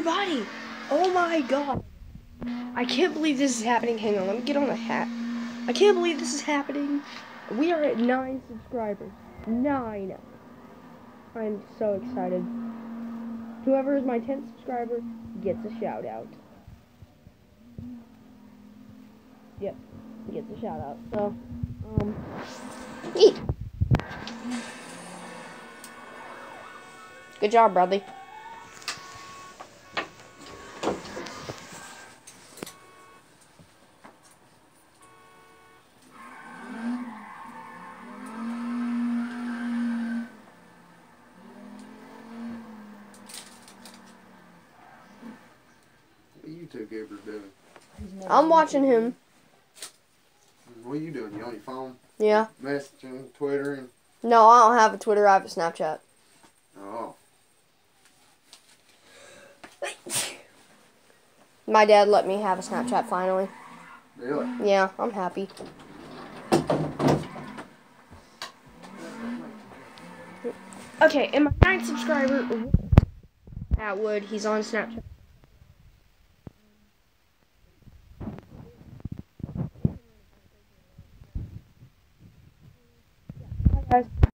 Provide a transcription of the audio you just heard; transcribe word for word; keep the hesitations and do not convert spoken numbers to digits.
everybody! Oh my god. I can't believe this is happening. Hang on, let me get on a hat. I can't believe this is happening. We are at nine subscribers. Nine. I'm so excited. Whoever is my tenth subscriber gets a shout out. Yep, gets a shout out. So, um, eat. Good job, Bradley. What are you two Gabriel doing? I'm watching him. What are you doing? You on your phone? Yeah. Messaging, Twitter, No, I don't have a Twitter. I have a Snapchat. oh. My dad let me have a Snapchat finally. Really? Yeah, I'm happy. Okay, and my ninth subscriber, Atwood, he's on Snapchat. Hi guys.